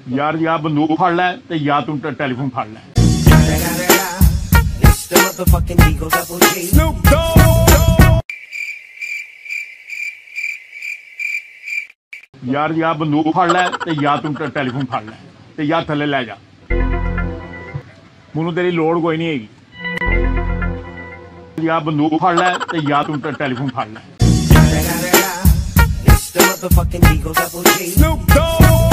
यार या बंदूक फड़ लै ते या तू टेलीफोन फड़ लै। यार या बंदूक फड़ लै ते या तू टेलीफोन फड़ लै ते या थले लै जा, मैनू तेरी लोड़ कोई नहीं हैगी। या बंदूक फड़ लै ते या तू टेलीफोन फड़ लै।